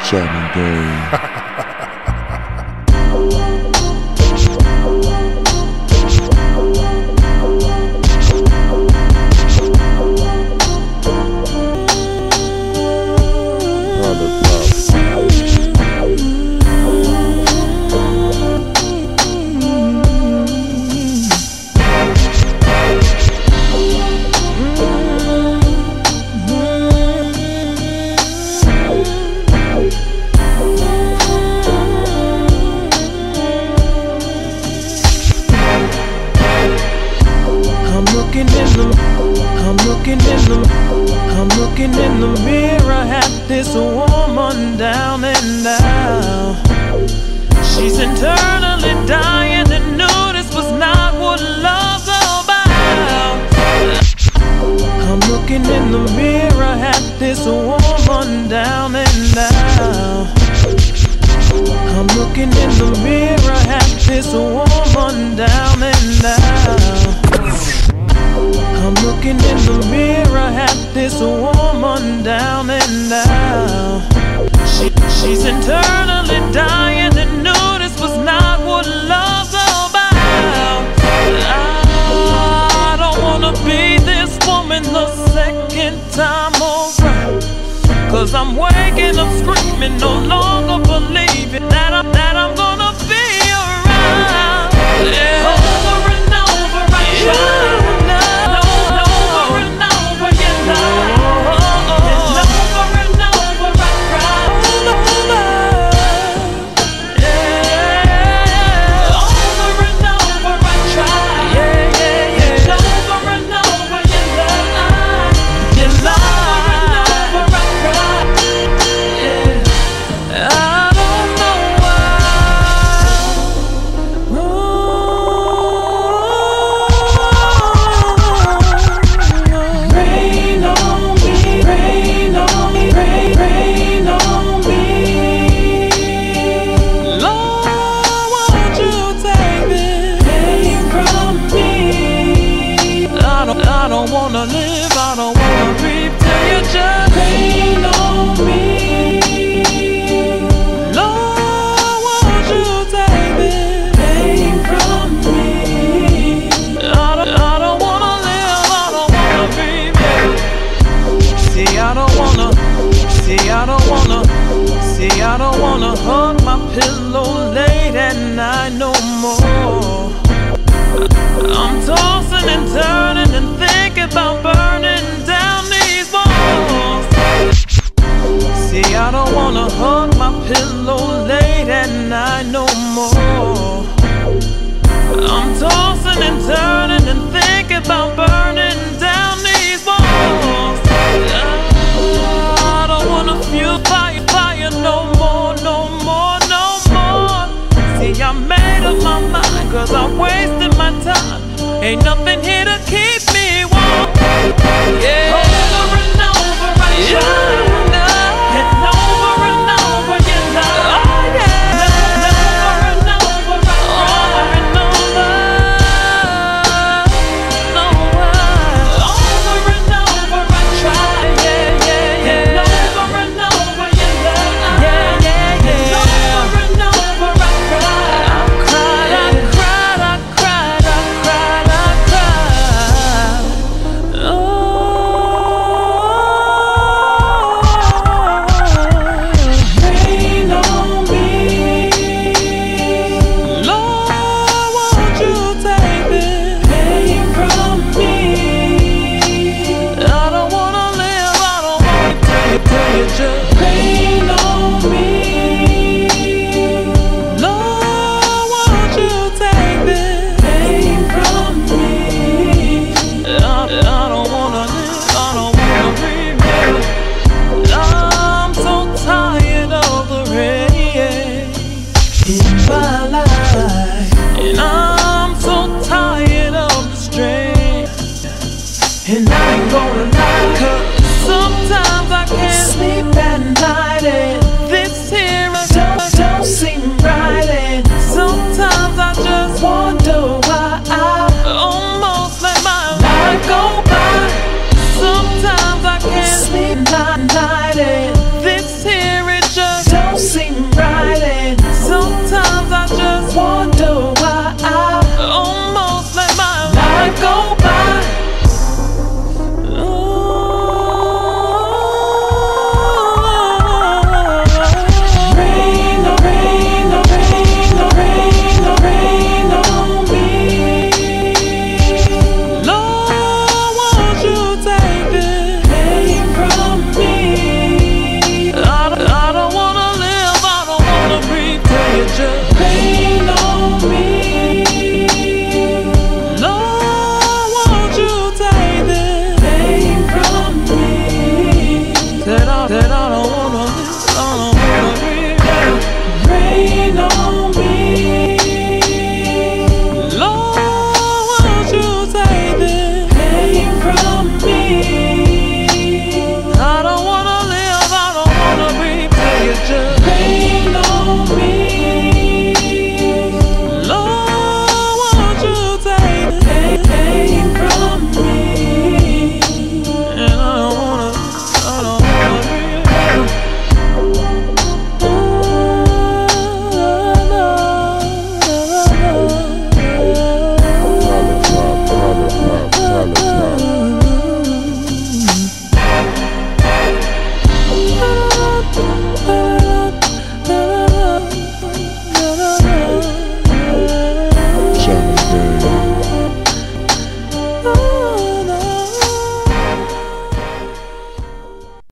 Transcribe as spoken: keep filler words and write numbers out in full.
Jamming game. I'm looking in the, I'm looking in the mirror at this woman down and out. She's internally dying to know this was not what love's about. I'm looking in the mirror at this woman down and out. I'm looking in the mirror at this woman down and out. I'm looking in the mirror at this woman down and out. She, she's internally dying to know this was not what love's about. I don't wanna be this woman the second time over, 'cause I'm waking up screaming, no longer believing that I'm, that I'm gonna be around. Yeah. Over and over I try. I don't wanna live, I don't wanna breathe till you just rain on me. Lord, won't you take this pain from me? I don't, I don't wanna live, I don't wanna breathe, yeah. See, I don't wanna, see, I don't wanna, see, I don't wanna hug my pillow late at night no more. I'm tossing and turning and thinking about birds.